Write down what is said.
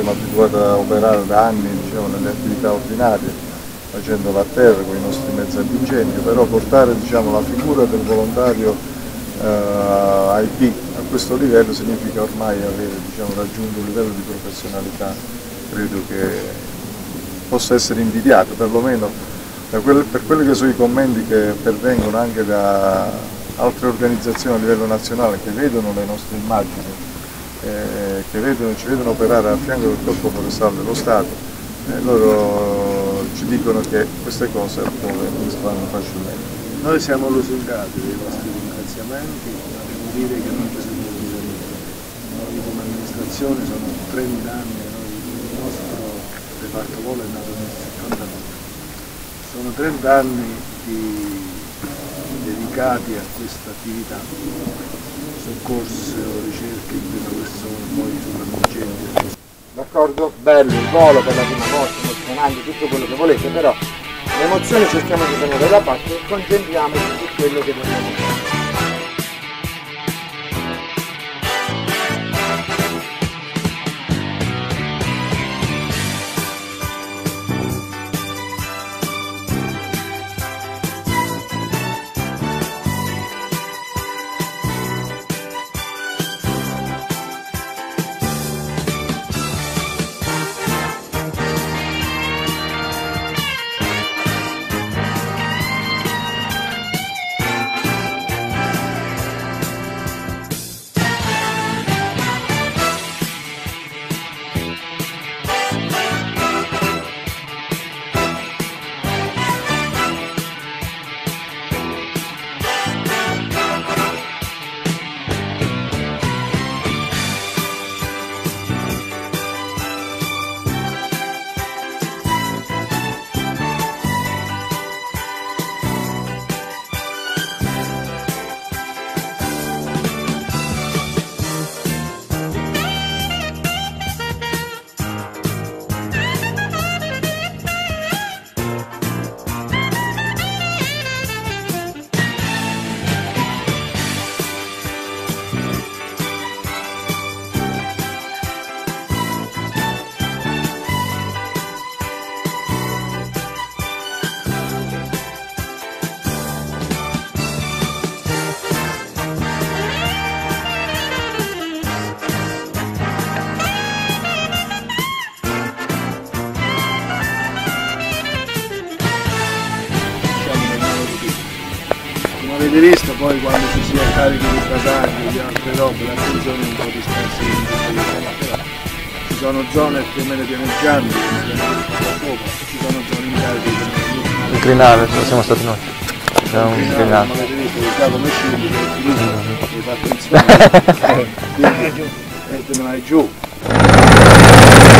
siamo abituati a operare da anni, diciamo, nelle attività ordinarie, facendola a terra con i nostri mezzi antincendio, però portare, diciamo, la figura del volontario IP a questo livello significa ormai avere, diciamo, raggiunto un livello di professionalità, credo che possa essere invidiato, perlomeno per quelli che sono i commenti che pervengono anche da altre organizzazioni a livello nazionale che vedono le nostre immagini, ci vedono operare a fianco del Corpo Forestale dello Stato, loro ci dicono che queste cose altrove non si fanno facilmente. Noi siamo lusingati dei vostri ringraziamenti, ma devo dire che non ci siamo bisogno. Noi come amministrazione sono 30 anni, il nostro reparto volo è nato nel 79. Sono 30 anni dedicati a questa attività, soccorso, ricerche in prima persona, poi sopravvivenza. D'accordo? Bello il volo per la prima volta, emozionante, tutto quello che volete, però le emozioni cerchiamo di tenere da parte e concentriamoci su quello che dobbiamo fare. Avete visto poi quando ci sia carichi di basagli e di altre robe, l'attenzione è un po' dispersa in tutte le zone, però ci sono zone più o meno pianeggianti, ci sono zone in carichi di inclinare, siamo stati noi. Siamo inclinati. Ma avete visto che già come scendi hai fatto insieme, quindi non hai giù.